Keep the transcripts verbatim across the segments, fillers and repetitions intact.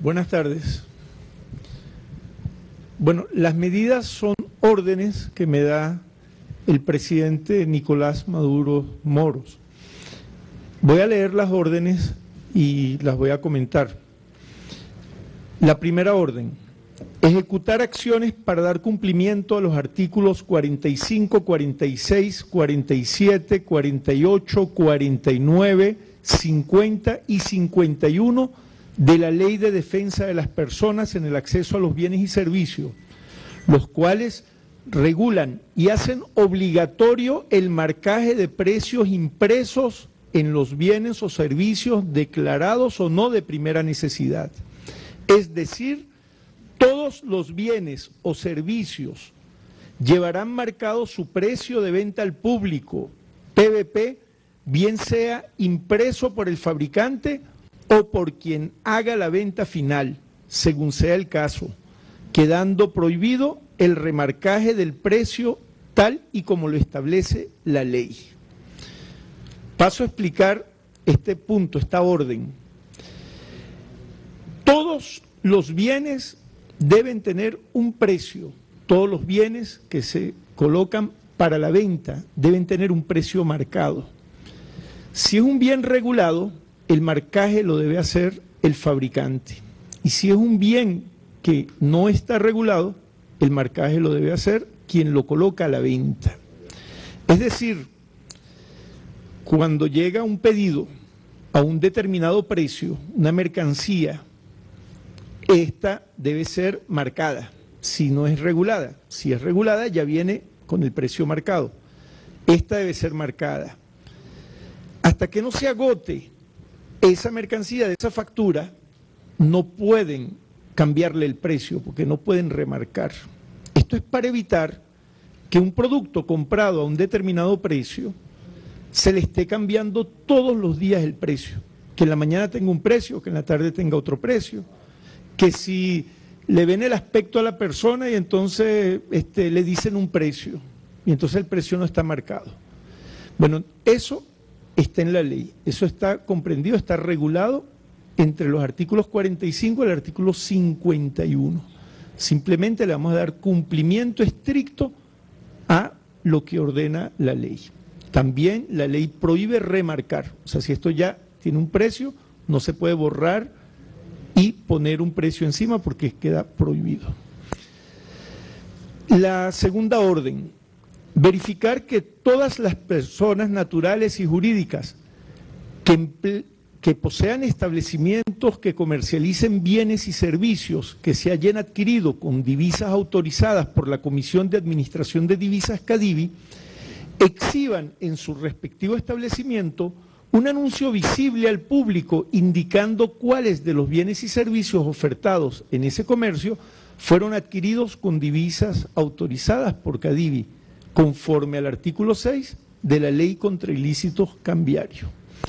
Buenas tardes. Bueno, las medidas son órdenes que me da el presidente Nicolás Maduro Moros. Voy a leer las órdenes y las voy a comentar. La primera orden: ejecutar acciones para dar cumplimiento a los artículos cuarenta y cinco, cuarenta y seis, cuarenta y siete, cuarenta y ocho, cuarenta y nueve, cincuenta y cincuenta y uno de la Ley de Defensa de las Personas en el Acceso a los Bienes y Servicios, los cuales regulan y hacen obligatorio el marcaje de precios impresos en los bienes o servicios declarados o no de primera necesidad. Es decir, todos los bienes o servicios llevarán marcado su precio de venta al público, P V P, bien sea impreso por el fabricante o por quien haga la venta final, según sea el caso, quedando prohibido el remarcaje del precio tal y como lo establece la ley. Paso a explicar este punto, esta orden. Todos los bienes deben tener un precio, todos los bienes que se colocan para la venta deben tener un precio marcado. Si es un bien regulado, el marcaje lo debe hacer el fabricante. Y si es un bien que no está regulado, el marcaje lo debe hacer quien lo coloca a la venta. Es decir, cuando llega un pedido a un determinado precio, una mercancía, esta debe ser marcada, si no es regulada. Si es regulada, ya viene con el precio marcado. Esta debe ser marcada. Hasta que no se agote esa mercancía de esa factura, no pueden cambiarle el precio, porque no pueden remarcar. Esto es para evitar que un producto comprado a un determinado precio se le esté cambiando todos los días el precio. Que en la mañana tenga un precio, que en la tarde tenga otro precio. Que si le ven el aspecto a la persona y entonces este, le dicen un precio, y entonces el precio no está marcado. Bueno, eso está en la ley, eso está comprendido, está regulado entre los artículos cuarenta y cinco y el artículo cincuenta y uno. Simplemente le vamos a dar cumplimiento estricto a lo que ordena la ley. También la ley prohíbe remarcar, o sea, si esto ya tiene un precio, no se puede borrar y poner un precio encima porque queda prohibido. La segunda orden: verificar que todas las personas naturales y jurídicas que, que posean establecimientos que comercialicen bienes y servicios que se hayan adquirido con divisas autorizadas por la Comisión de Administración de Divisas CADIVI exhiban en su respectivo establecimiento un anuncio visible al público indicando cuáles de los bienes y servicios ofertados en ese comercio fueron adquiridos con divisas autorizadas por CADIVI, conforme al artículo seis de la Ley contra Ilícitos Cambiarios.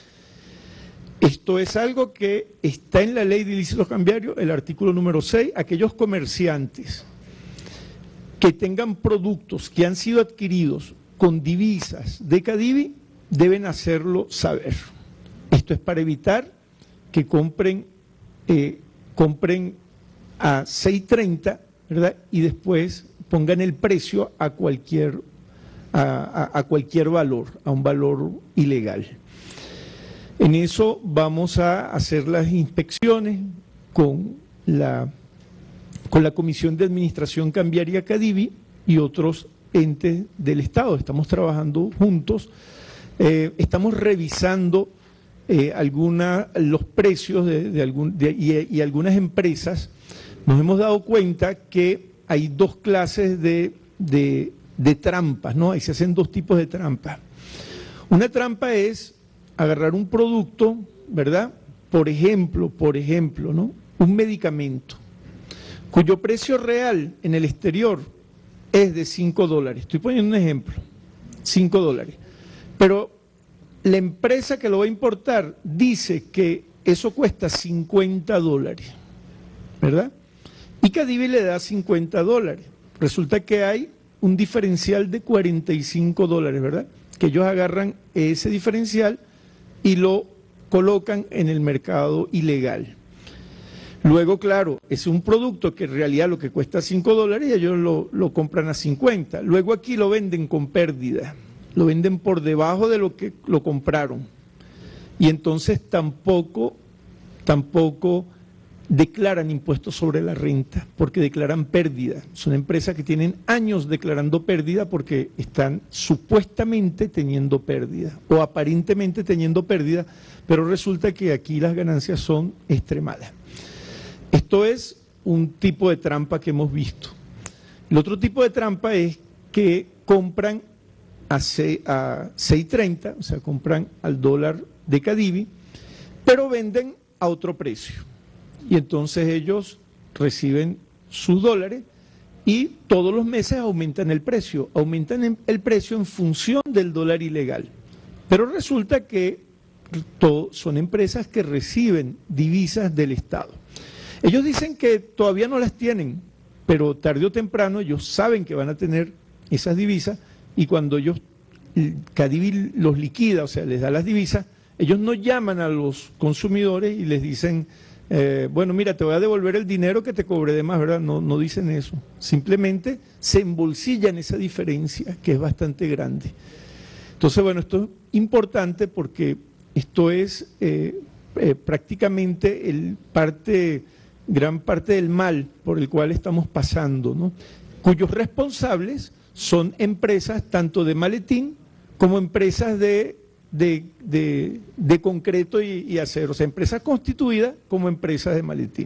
Esto es algo que está en la Ley de Ilícitos Cambiarios, el artículo número seis, aquellos comerciantes que tengan productos que han sido adquiridos con divisas de CADIVI deben hacerlo saber. Esto es para evitar que compren, eh, compren a seis treinta, ¿verdad? Y después pongan el precio a cualquier, a, a, a cualquier valor, a un valor ilegal. En eso vamos a hacer las inspecciones con la, con la Comisión de Administración Cambiaria CADIVI y otros entes del Estado. Estamos trabajando juntos. Eh, estamos revisando eh, alguna, los precios de, de algún, de, y, y algunas empresas. Nos hemos dado cuenta que hay dos clases de, de, de trampas, ¿no? Ahí se hacen dos tipos de trampas. Una trampa es agarrar un producto, ¿verdad? Por ejemplo, por ejemplo, ¿no? Un medicamento, cuyo precio real en el exterior es de cinco dólares. Estoy poniendo un ejemplo, cinco dólares. Pero la empresa que lo va a importar dice que eso cuesta cincuenta dólares, ¿verdad? Y CADIVI le da cincuenta dólares. Resulta que hay un diferencial de cuarenta y cinco dólares, ¿verdad? Que ellos agarran ese diferencial y lo colocan en el mercado ilegal. Luego, claro, es un producto que en realidad lo que cuesta cinco dólares y ellos lo, lo compran a cincuenta. Luego aquí lo venden con pérdida, lo venden por debajo de lo que lo compraron. Y entonces tampoco, tampoco declaran impuestos sobre la renta, porque declaran pérdida. Son empresas que tienen años declarando pérdida porque están supuestamente teniendo pérdida o aparentemente teniendo pérdida, pero resulta que aquí las ganancias son extremadas. Esto es un tipo de trampa que hemos visto. El otro tipo de trampa es que compran a seis treinta, o sea, compran al dólar de Cadivi, pero venden a otro precio. Y entonces ellos reciben sus dólares y todos los meses aumentan el precio, aumentan el precio en función del dólar ilegal. Pero resulta que todo, son empresas que reciben divisas del Estado. Ellos dicen que todavía no las tienen, pero tarde o temprano ellos saben que van a tener esas divisas y cuando ellos, Cadivi los liquida, o sea, les da las divisas, ellos no llaman a los consumidores y les dicen, eh, bueno, mira, te voy a devolver el dinero que te cobré de más, ¿verdad? No, no dicen eso. Simplemente se embolsillan esa diferencia, que es bastante grande. Entonces, bueno, esto es importante porque esto es eh, eh, prácticamente el parte, gran parte del mal por el cual estamos pasando, ¿no? Cuyos responsables son empresas tanto de maletín como empresas de, de, de, de concreto y, y acero, o sea, empresas constituidas como empresas de maletín.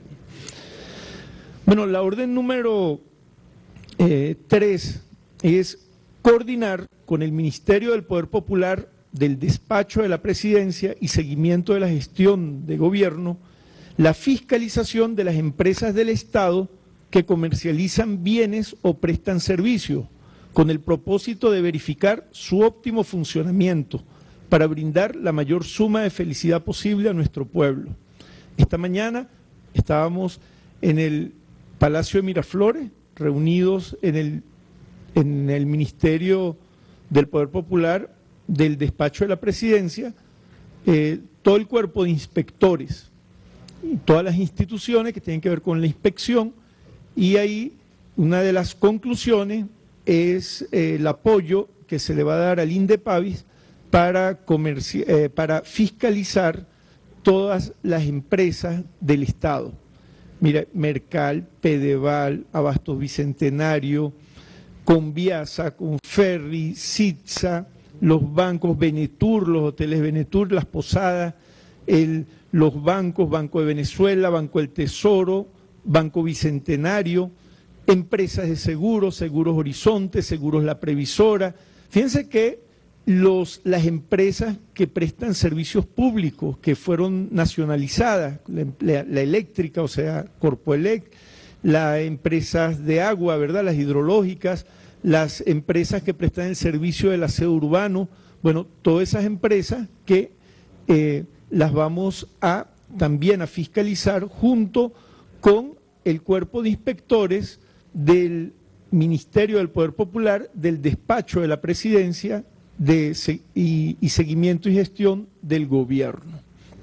Bueno, la orden número eh, tres es coordinar con el Ministerio del Poder Popular del Despacho de la Presidencia y seguimiento de la gestión de gobierno, la fiscalización de las empresas del Estado que comercializan bienes o prestan servicios, con el propósito de verificar su óptimo funcionamiento para brindar la mayor suma de felicidad posible a nuestro pueblo. Esta mañana estábamos en el Palacio de Miraflores, reunidos en el, en el Ministerio del Poder Popular del Despacho de la Presidencia, eh, todo el cuerpo de inspectores y todas las instituciones que tienen que ver con la inspección, y ahí una de las conclusiones es eh, el apoyo que se le va a dar al INDEPAVIS para, eh, para fiscalizar todas las empresas del Estado. Mira, Mercal, Pedeval, Abastos Bicentenario, Conviasa, Conferri, Sitza, los bancos Benetur, los hoteles Benetur, las posadas, el, los bancos, Banco de Venezuela, Banco del Tesoro, Banco Bicentenario, empresas de seguros, Seguros Horizonte, Seguros La Previsora. Fíjense que los, las empresas que prestan servicios públicos, que fueron nacionalizadas, la, la, la eléctrica, o sea, Corpoelec, las empresas de agua, ¿verdad?, las hidrológicas, las empresas que prestan el servicio del aseo urbano, bueno, todas esas empresas que eh, las vamos a también a fiscalizar junto con el cuerpo de inspectores del Ministerio del Poder Popular, del Despacho de la Presidencia de, y, y Seguimiento y Gestión del Gobierno.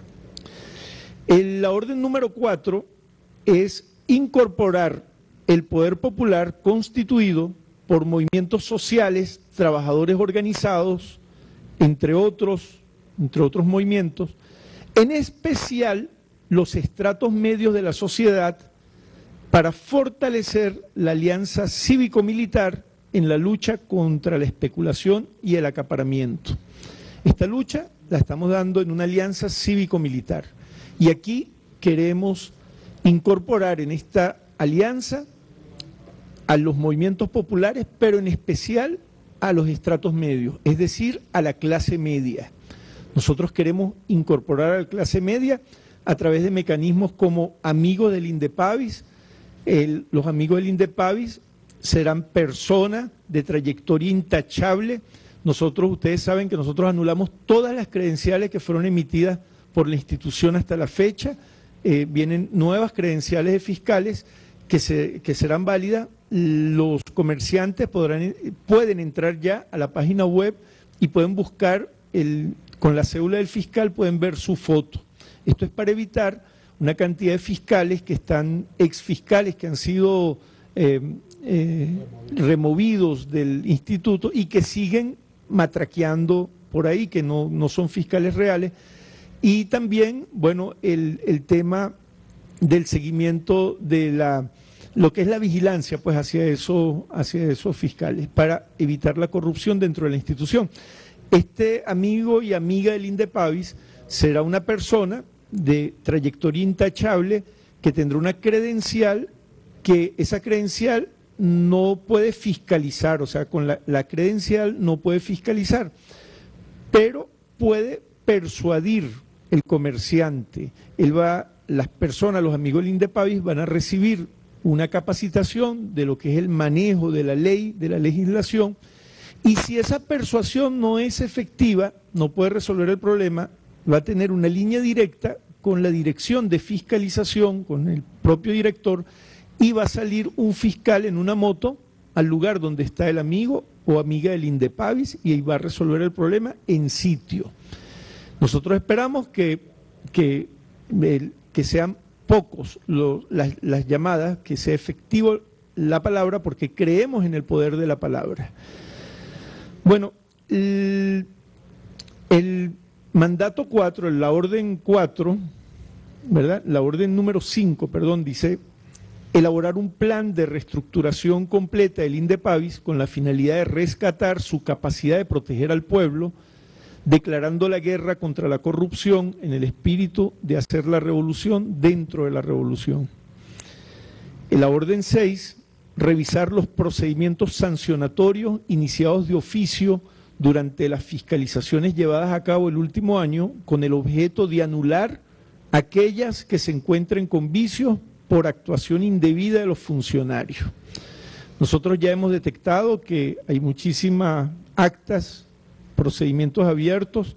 El, la orden número cuatro es incorporar el Poder Popular constituido por movimientos sociales, trabajadores organizados, entre otros, entre otros movimientos, en especial los estratos medios de la sociedad, para fortalecer la alianza cívico-militar en la lucha contra la especulación y el acaparamiento. Esta lucha la estamos dando en una alianza cívico-militar y aquí queremos incorporar en esta alianza a los movimientos populares, pero en especial a los estratos medios, es decir, a la clase media. Nosotros queremos incorporar a la clase media a través de mecanismos como amigos del INDEPAVIS. El, los amigos del INDEPAVIS serán personas de trayectoria intachable. Nosotros, ustedes saben que nosotros anulamos todas las credenciales que fueron emitidas por la institución hasta la fecha. Eh, vienen nuevas credenciales de fiscales que, se, que serán válidas. Los comerciantes podrán, pueden entrar ya a la página web y pueden buscar, el, con la cédula del fiscal pueden ver su foto. Esto es para evitar una cantidad de fiscales que están, exfiscales que han sido eh, eh, removidos del instituto y que siguen matraqueando por ahí, que no, no son fiscales reales. Y también, bueno, el, el tema del seguimiento de la, lo que es la vigilancia, pues hacia, eso, hacia esos fiscales, para evitar la corrupción dentro de la institución. Este amigo y amiga del INDEPAVIS será una persona de trayectoria intachable que tendrá una credencial, que esa credencial no puede fiscalizar, o sea, con la, la credencial no puede fiscalizar, pero puede persuadir el comerciante. Él va, las personas, los amigos del INDEPAVIS van a recibir una capacitación de lo que es el manejo de la ley, de la legislación, y si esa persuasión no es efectiva, no puede resolver el problema, va a tener una línea directa con la dirección de fiscalización, con el propio director, y va a salir un fiscal en una moto al lugar donde está el amigo o amiga del INDEPAVIS y ahí va a resolver el problema en sitio. Nosotros esperamos que, que, que sean pocos lo, las, las llamadas, que sea efectivo la palabra, porque creemos en el poder de la palabra. Bueno, el, el mandato cuatro, la orden cuatro, ¿verdad? La orden número cinco, perdón, dice elaborar un plan de reestructuración completa del INDEPAVIS con la finalidad de rescatar su capacidad de proteger al pueblo, declarando la guerra contra la corrupción en el espíritu de hacer la revolución dentro de la revolución. En la orden seis, revisar los procedimientos sancionatorios iniciados de oficio durante las fiscalizaciones llevadas a cabo el último año con el objeto de anular aquellas que se encuentren con vicios por actuación indebida de los funcionarios. Nosotros ya hemos detectado que hay muchísimas actas, procedimientos abiertos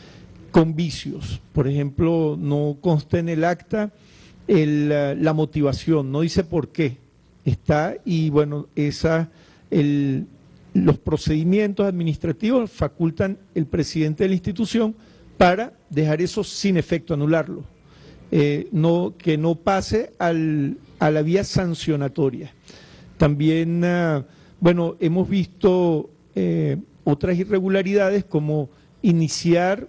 con vicios. Por ejemplo, no consta en el acta el, la motivación, no dice por qué está, y bueno, esa, el, los procedimientos administrativos facultan el presidente de la institución para dejar eso sin efecto, anularlo, eh, no, que no pase al, a la vía sancionatoria. También, uh, bueno, hemos visto eh, otras irregularidades como iniciar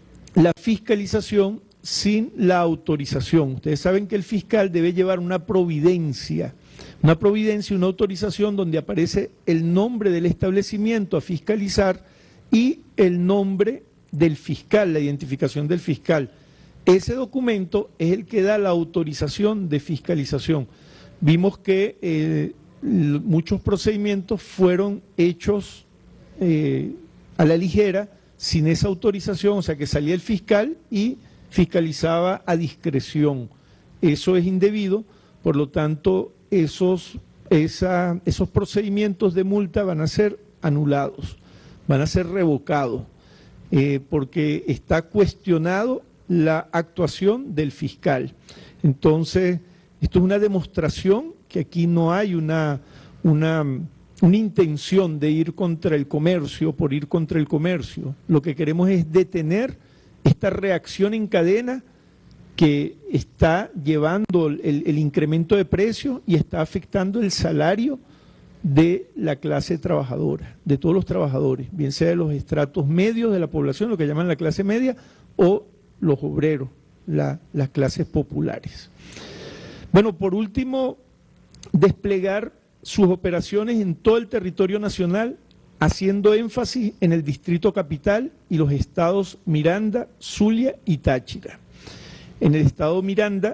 la fiscalización sin la autorización. Ustedes saben que el fiscal debe llevar una providencia, una providencia, una autorización donde aparece el nombre del establecimiento a fiscalizar y el nombre del fiscal, la identificación del fiscal. Ese documento es el que da la autorización de fiscalización. Vimos que eh, muchos procedimientos fueron hechos eh, a la ligera, sin esa autorización, o sea que salía el fiscal y fiscalizaba a discreción. Eso es indebido, por lo tanto, esos, esa, esos procedimientos de multa van a ser anulados, van a ser revocados, eh, porque está cuestionado la actuación del fiscal. Entonces, esto es una demostración que aquí no hay una, una, una intención de ir contra el comercio por ir contra el comercio. Lo que queremos es detener esta reacción en cadena que está llevando el, el incremento de precios y está afectando el salario de la clase trabajadora, de todos los trabajadores, bien sea de los estratos medios de la población, lo que llaman la clase media, o los obreros, la, las clases populares. Bueno, por último, desplegar sus operaciones en todo el territorio nacional, haciendo énfasis en el Distrito Capital y los estados Miranda, Zulia y Táchira. En el estado Miranda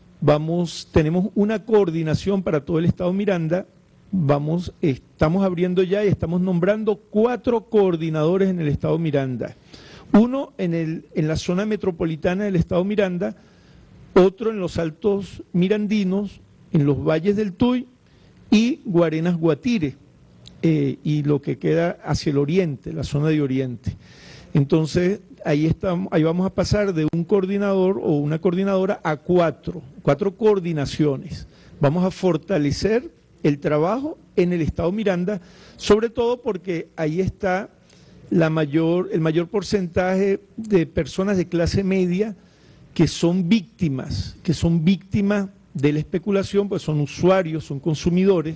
vamos, tenemos una coordinación para todo el estado Miranda, vamos, estamos abriendo ya y estamos nombrando cuatro coordinadores en el estado Miranda. Uno en, el, en la zona metropolitana del estado Miranda, otro en los Altos Mirandinos, en los Valles del Tuy y Guarenas Guatire, eh, y lo que queda hacia el oriente, la zona de oriente. Entonces, ahí, estamos, ahí vamos a pasar de un coordinador o una coordinadora a cuatro, cuatro coordinaciones. Vamos a fortalecer el trabajo en el estado Miranda, sobre todo porque ahí está la mayor, el mayor porcentaje de personas de clase media que son víctimas, que son víctimas de la especulación, pues son usuarios, son consumidores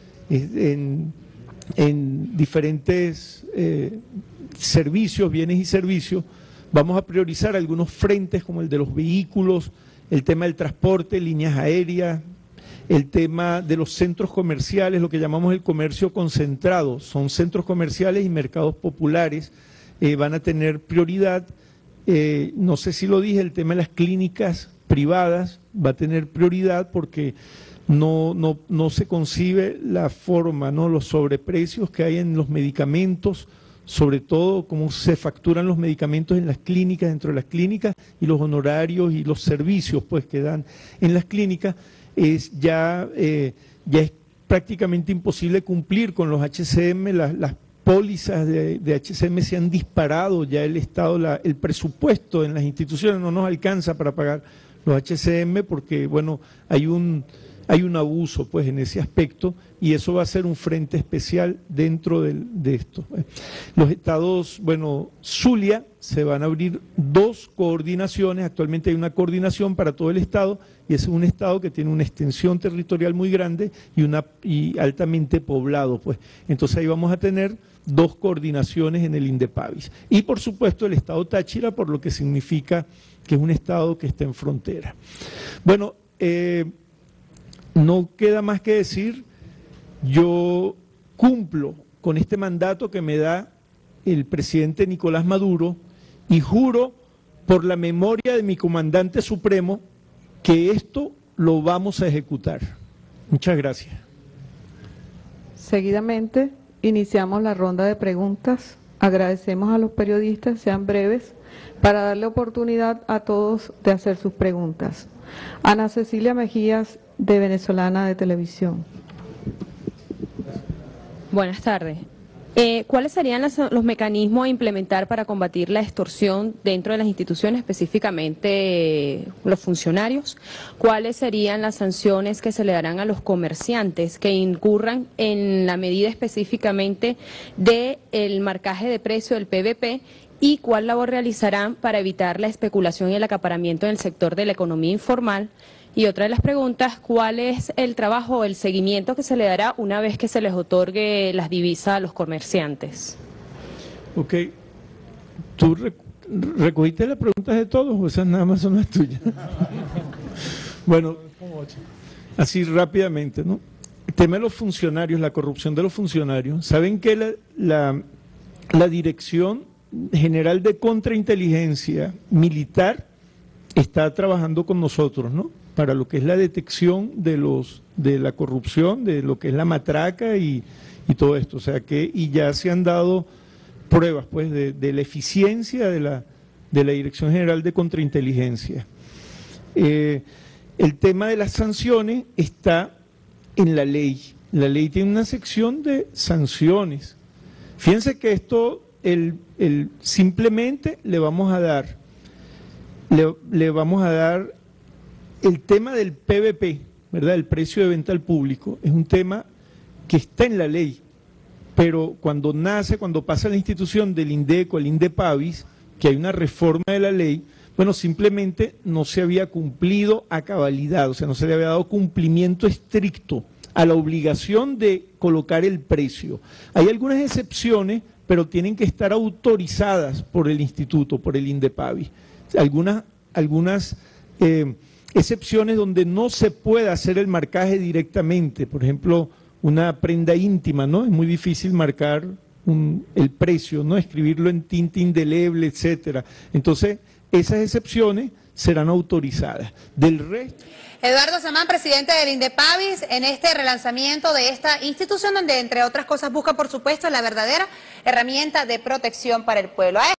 en, en diferentes eh, servicios, bienes y servicios. Vamos a priorizar algunos frentes como el de los vehículos, el tema del transporte, líneas aéreas, el tema de los centros comerciales, lo que llamamos el comercio concentrado. Son centros comerciales y mercados populares, eh, van a tener prioridad. Eh, no sé si lo dije, el tema de las clínicas privadas va a tener prioridad porque no, no, no se concibe la forma, ¿no? Los sobreprecios que hay en los medicamentos, sobre todo cómo se facturan los medicamentos en las clínicas, dentro de las clínicas, y los honorarios y los servicios pues que dan en las clínicas, es ya, eh, ya es prácticamente imposible cumplir con los H C M, las, las pólizas de, de H C M se han disparado, ya el Estado, la, el presupuesto en las instituciones no nos alcanza para pagar los H C M porque, bueno, hay un, hay un abuso pues en ese aspecto y eso va a ser un frente especial dentro de, de esto. Los estados, bueno, Zulia, se van a abrir dos coordinaciones, actualmente hay una coordinación para todo el estado y es un estado que tiene una extensión territorial muy grande y, una, y altamente poblado, pues. Entonces ahí vamos a tener dos coordinaciones en el INDEPAVIS. Y por supuesto el estado Táchira, por lo que significa que es un estado que está en frontera. Bueno, eh, no queda más que decir, yo cumplo con este mandato que me da el presidente Nicolás Maduro y juro por la memoria de mi comandante supremo que esto lo vamos a ejecutar. Muchas gracias. Seguidamente iniciamos la ronda de preguntas. Agradecemos a los periodistas, sean breves, para darle oportunidad a todos de hacer sus preguntas. Ana Cecilia Mejías, de Venezolana de Televisión. Buenas tardes. Eh, ¿Cuáles serían las, los mecanismos a implementar para combatir la extorsión dentro de las instituciones, específicamente eh, los funcionarios? ¿Cuáles serían las sanciones que se le darán a los comerciantes que incurran en la medida específicamente del marcaje de precio del P V P? ¿Y cuál labor realizarán para evitar la especulación y el acaparamiento en el sector de la economía informal? Y otra de las preguntas, ¿cuál es el trabajo o el seguimiento que se le dará una vez que se les otorgue las divisas a los comerciantes? Ok. ¿Tú rec recogiste las preguntas de todos o esas nada más son las tuyas? Bueno, así rápidamente, ¿no? El tema de los funcionarios, la corrupción de los funcionarios. ¿Saben que la, la, la Dirección General de Contrainteligencia Militar está trabajando con nosotros, ¿no? Para lo que es la detección de los de la corrupción, de lo que es la matraca y, y todo esto, o sea que y ya se han dado pruebas pues de, de la eficiencia de la de la Dirección General de Contrainteligencia. Eh, el tema de las sanciones está en la ley. La ley tiene una sección de sanciones. Fíjense que esto el, el simplemente le vamos a dar le, le vamos a dar el tema del P V P, ¿verdad? El precio de venta al público, es un tema que está en la ley, pero cuando nace, cuando pasa la institución del INDECO, el INDEPAVIS, que hay una reforma de la ley, bueno, simplemente no se había cumplido a cabalidad, o sea, no se le había dado cumplimiento estricto a la obligación de colocar el precio. Hay algunas excepciones, pero tienen que estar autorizadas por el instituto, por el INDEPAVIS. Algunas, algunas eh, excepciones donde no se puede hacer el marcaje directamente, por ejemplo, una prenda íntima, ¿no? Es muy difícil marcar un, el precio, ¿no? Escribirlo en tinta indeleble, etcétera. Entonces, esas excepciones serán autorizadas. Del resto... Eduardo Samán, presidente del INDEPAVIS, en este relanzamiento de esta institución donde, entre otras cosas, busca, por supuesto, la verdadera herramienta de protección para el pueblo.